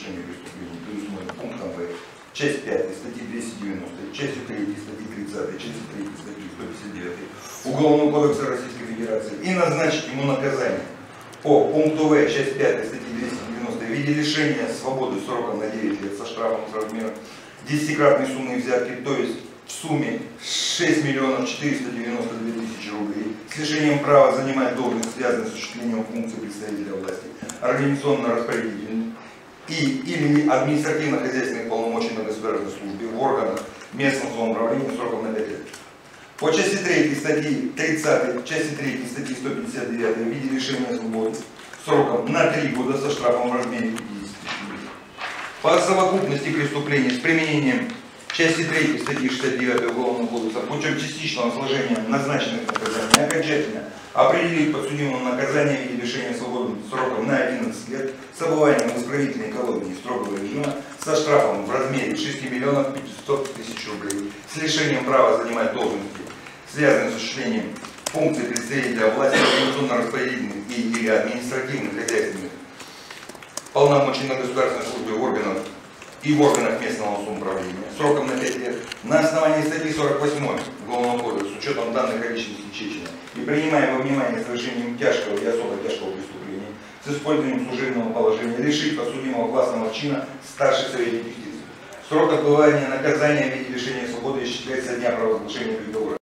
совершения преступлений предусмотрено пунктом В, часть 5 статьи 290, частью 3 статьи 30, частью 3 статьи 159 Уголовного кодекса Российской Федерации и назначить ему наказание по пункту В, часть 5 статьи 290 в виде лишения свободы сроком на 9 лет со штрафом с размером 10-кратной суммы взятки, то есть в сумме 6 492 000 рублей, с лишением права занимать должность, связанную с осуществлением функций представителя власти, организационно-распорядительных или административно-хозяйственных полномочий на государственной службе в органах местного самоуправления сроком на 5 лет. По части 3 статьи 30, части 3 статьи 159 в виде лишения свободы сроком на 3 года со штрафом в размере 50 000 рублей. По совокупности преступлений с применением части 3 статьи 69 Уголовного кодекса путем частичного сложения назначенных наказаний окончательно определить подсудимому наказание в виде лишения свободы сроком на 11 лет с обыванием в исправительной колонии строгого режима со штрафом в размере 6 500 000 рублей, с лишением права занимать должности, связанные с осуществлением функций представителя власти, организационно-распорядительных или административных, хозяйственных полномочий на государственной службе в органах местного самоуправления сроком на 5 лет на основании статьи 48 Уголовного кодекса с учетом данных о личности Чечина и принимая во внимание совершением тяжкого и особо тяжкого преступления с использованием служебного положения лишить подсудимого классного чина старший советник юстиции. Срок отбывания наказания в виде лишения свободы исчисляется со дня провозглашения приговора.